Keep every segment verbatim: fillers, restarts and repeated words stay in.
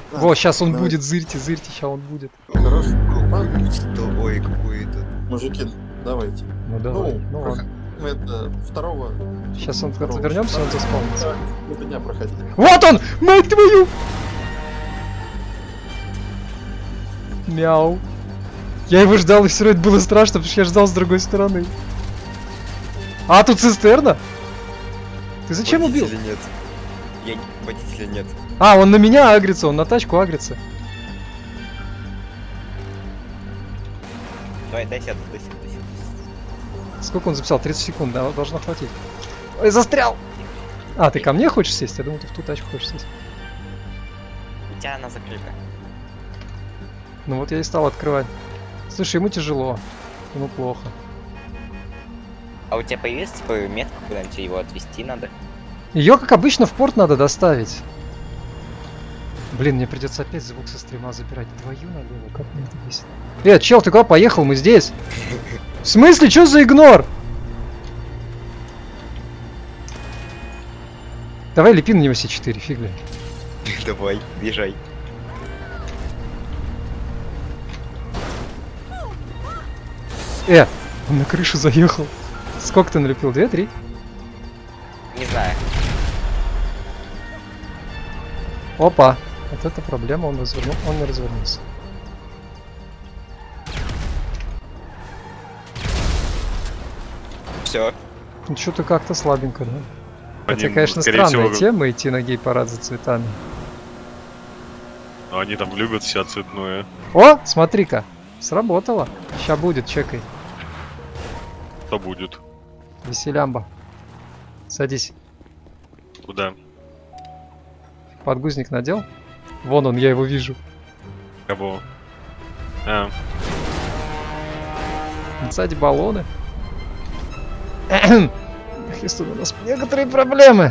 А, Во, сейчас он давай. будет, зырьте, зырьте, сейчас он будет. Хороший группа. Ой, какой-то. Мужики, давайте. Ну давай, ну, ну ладно. Мы это второго. Сейчас он второго вернемся, он числа. заспавнится. Да, это дня проходили. Вот он! Мать твою! Мяу. Я его ждал, и все равно это было страшно, потому что я ждал с другой стороны. А, тут цистерна? Ты зачем убил? Водителя нет. Я... Водителя нет. А, он на меня агрится, он на тачку агрится. Давай, дай сяду, дай сяду, дай сяду. Сколько он записал? тридцать секунд, да, должно хватить. Ой, застрял! А, ты ко мне хочешь сесть? Я думал, ты в ту тачку хочешь сесть. У тебя она закрыта. Ну вот я и стал открывать. Слушай, ему тяжело. Ему плохо. А у тебя появилась типа метка, куда-нибудь его отвезти надо? Ее, как обычно, в порт надо доставить. Блин, мне придется опять звук со стрима забирать. Твою налево, как мне это бесит. Э, чел, ты куда поехал? Мы здесь. В смысле? Что за игнор? Давай лепи на него все четыре, фигли. Давай, бежай. Э, он на крышу заехал. Сколько ты налепил? Две-три? Не знаю. Опа. Вот это проблема, он развернул, он не развернулся. Все. Ну что-то как-то слабенько, да? Хотя, Они, конечно, скорее странная всего, тема идти на гей-парад за цветами. ну, они там любят вся цветное. О, смотри-ка, сработало. Ща будет, чекай. Что будет? Веселямба. Садись. Куда? Подгузник надел? Вон он, я его вижу. Кого? А, Сзади баллоны. Если у нас некоторые проблемы.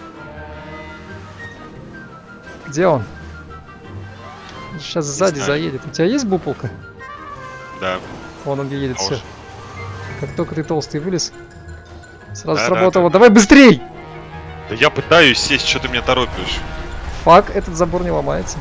Где он? Сейчас сзади знаю. заедет. У тебя есть буполка? да. Вон он где едет, все. Тоже. Как только ты толстый вылез, сразу Да, сработало. да, да. Давай быстрей! Да я пытаюсь сесть, что ты меня торопишь? Фак, этот забор не ломается.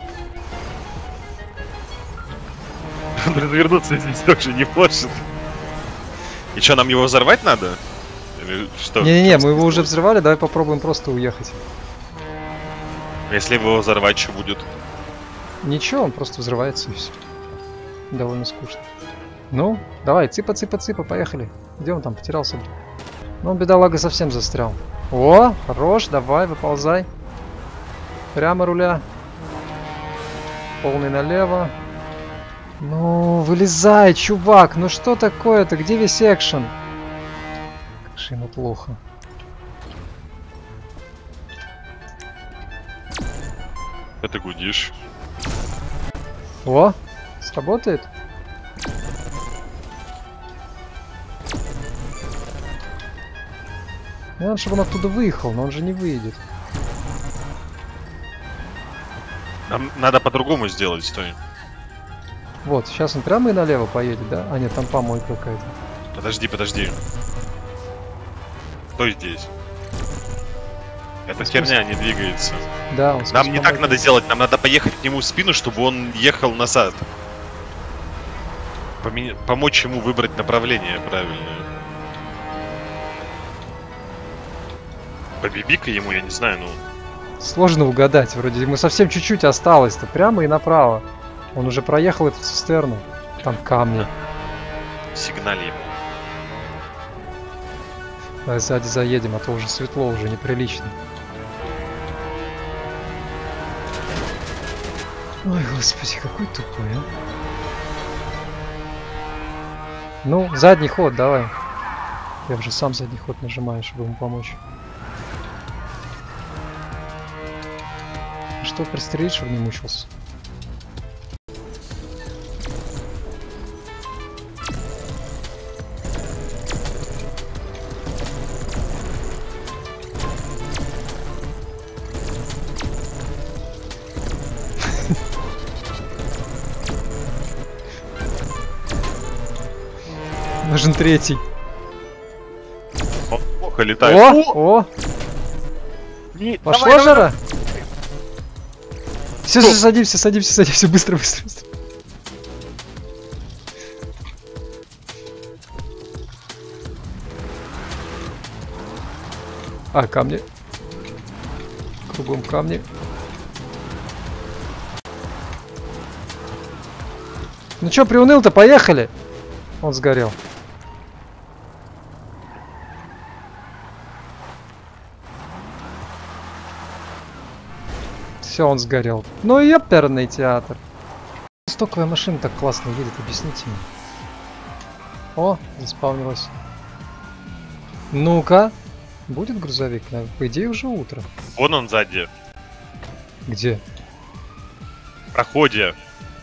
Развернуться здесь тоже не может. И что, нам его взорвать надо? Или что? Не-не-не, в чем мы его смысл? уже взрывали, давай попробуем просто уехать. Если его взорвать, что будет? Ничего, он просто взрывается и все. Довольно скучно. Ну, давай, цыпа-цыпа-цыпа, поехали. Где он там потерялся? Ну, он, бедолага, совсем застрял. О, хорош, давай, выползай. Прямо руля. Полный налево. Ну, вылезай, чувак, ну что такое-то? Где весь экшен? Как же ему плохо. Это гудишь. О, сработает? Мне надо, чтобы он оттуда выехал, но он же не выедет. Нам надо по-другому сделать, стой. Вот, сейчас он прямо и налево поедет, да? А нет, там помойка какая-то. Подожди, подожди. Кто здесь? Эта херня не двигается. Да, он Нам не так надо сделать, нам надо поехать к нему в спину, чтобы он ехал назад. Поме- Помочь ему выбрать направление правильное. Побиби-ка ему, я не знаю, ну... Сложно угадать, вроде ему совсем чуть-чуть осталось-то, прямо и направо. Он уже проехал эту цистерну. Там камни. Сигнали ему. Давай сзади заедем, а то уже светло, уже неприлично. Ой, господи, какой тупой, а. Ну, задний ход, давай. Я уже сам задний ход нажимаю, чтобы ему помочь. Что, пристрелить, чтобы не мучился? Нужен третий. Он плохо летает. О, о, Не, пошло давай, давай, жара? Все, все, садимся, садимся, садимся, быстро, быстро, быстро. А, камни. Кругом камни. Ну чё, приуныл-то? Поехали! Он сгорел. Все, он сгорел. Ну и оперный театр. Стоковая машина так классно едет, объясните мне. О, заспавнилась. Ну-ка. Будет грузовик? По идее уже утро. Вон он сзади. Где? В проходе.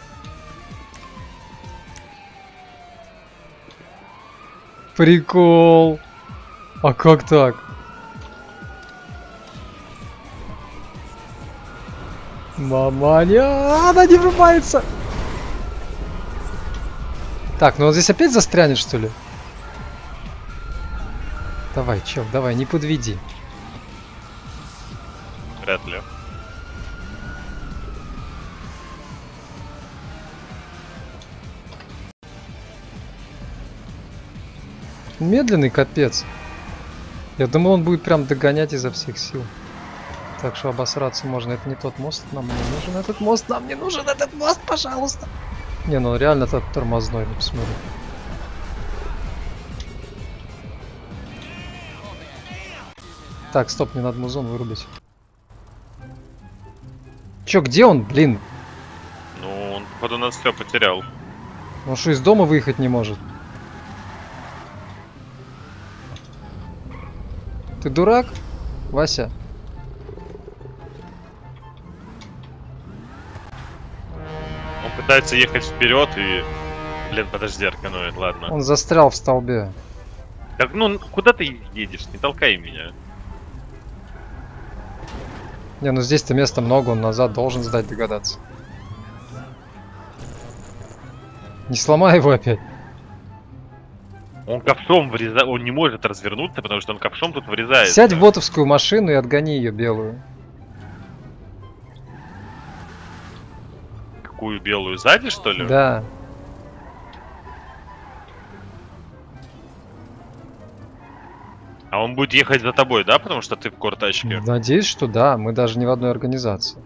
Прикол. А как так? Маманя, она не врубается. Так, ну он здесь опять застрянет, что ли? Давай, чел, давай, не подведи. Вряд ли. Медленный капец. Я думал, он будет прям догонять изо всех сил. Так что обосраться можно. Это не тот мост, нам не нужен этот мост, нам не нужен этот мост, пожалуйста. Не, ну реально тот тормозной, ну посмотри. Так, стоп, мне надо музон вырубить. Чё, где он, блин? Ну, он, походу, нас все потерял. Он что, из дома выехать не может? Ты дурак, Вася? Он пытается ехать вперед и... Блин, подожди, арканует, ладно. Он застрял в столбе. Так, ну, куда ты едешь? Не толкай меня. Не, ну здесь-то места много, он назад должен сдать, догадаться. Не сломай его опять. Он ковшом врезает, он не может развернуться, потому что он ковшом тут врезается. Сядь в ботовскую машину и отгони ее белую. Какую белую? Сзади, что ли? Да. А он будет ехать за тобой, да? Потому что ты в кортачке. Надеюсь, что да. Мы даже не в одной организации.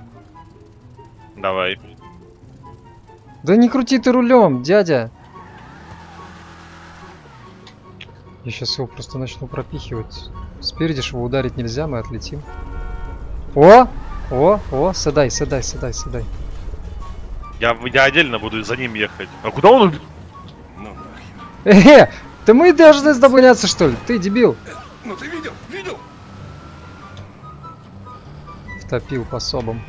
Давай. Да не крути ты рулем, дядя. Я сейчас его просто начну пропихивать. Спереди же его ударить нельзя, мы отлетим. О! О! О! Садай, садай, садай, садай. Я, я отдельно буду за ним ехать. А куда он? Э-э! Да мы должны с тобой гоняться, что ли? Ты дебил. Ну ты видел, видел? Втопил по собам.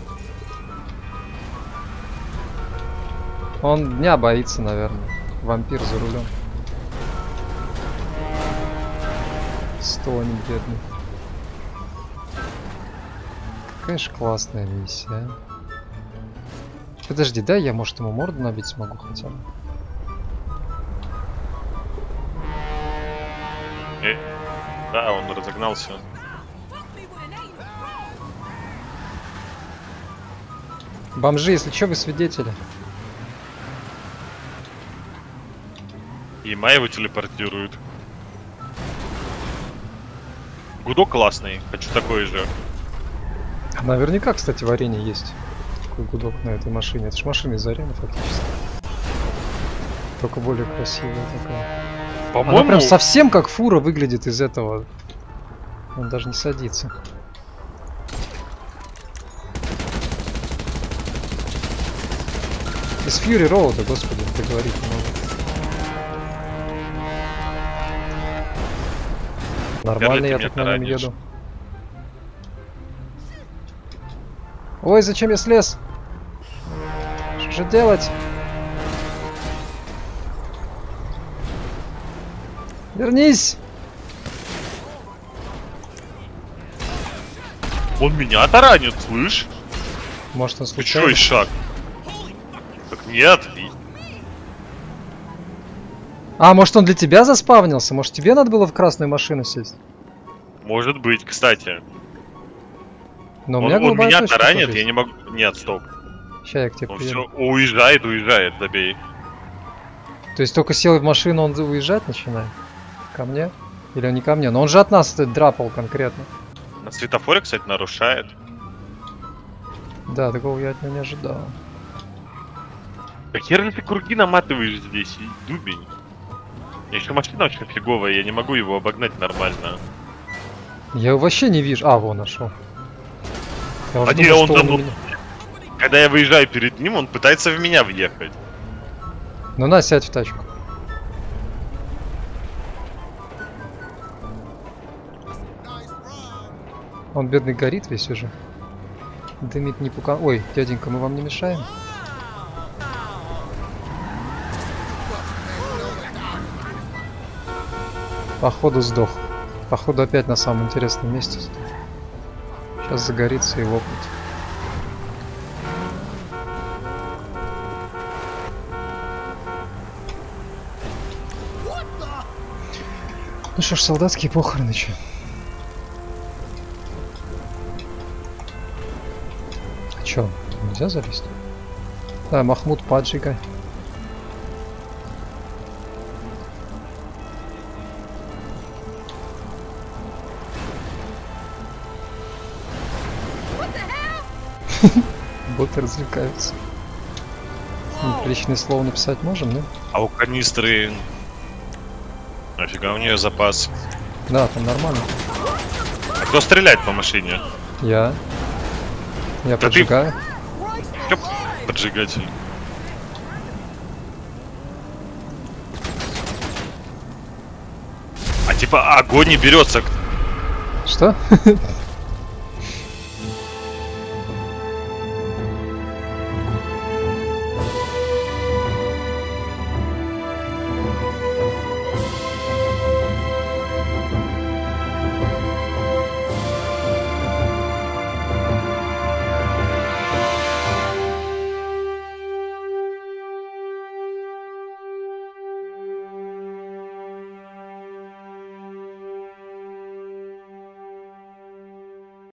Он дня боится, наверное. Вампир за рулем. Стонет, бедный. Какая же классная миссия, а? Подожди, да, я, может, ему морду набить смогу хотя бы. Э, да, он разогнался. Бомжи, если что, вы свидетели. И Ма его телепортирует. Гудок классный, хочу такой же. Наверняка, кстати, в арене есть такой гудок на этой машине. Это ж машина из арены фактически. Только более красивая такая. Она По-моему, прям совсем как фура выглядит из этого. Он даже не садится. Из Fury Road, господи, договорить не могу. Нормально, ты я меня так на нем таранишь. еду. Ой, зачем я слез? Что же делать? Вернись! он меня таранит, слышь? Может, он Ты случайно? чё, шаг? Так нет. и- А, может, он для тебя заспавнился? Может, тебе надо было в красную машину сесть? Может быть, кстати. Но у Он, меня он голубая меня точка таранит, тоже я есть. не могу... Нет, стоп. Ща я к тебе Он приеду. все уезжает, уезжает, добей. То есть только сел в машину, он уезжать начинает? Ко мне? Или он не ко мне? Но он же от нас драпал конкретно. На светофоре, кстати, нарушает. Да, такого я от него не ожидал. Да хер ты круги наматываешь здесь, и дубень. Еще машина очень фиговая, я не могу его обогнать нормально. Я его вообще не вижу. А, вон нашел. Я уже А не, думал, он что за он у мной. меня. Когда я выезжаю перед ним, он пытается в меня въехать. Ну на, сядь в тачку. Он бедный горит весь уже. Дымит не пука. Ой, дяденька, мы вам не мешаем? Походу сдох. Походу опять на самом интересном месте сдох. Сейчас загорится и лопнет. Ну что ж, солдатские похороны, чё? А чё, нельзя залезть? Да, Махмуд Паджига. Боты развлекаются. Приличные слова написать можем, да? А у канистры... Нафига у нее запас? Да, там нормально. А кто стреляет по машине? Я. Я Да поджигаю. Чё поджигатель? А типа огонь не берется. Что?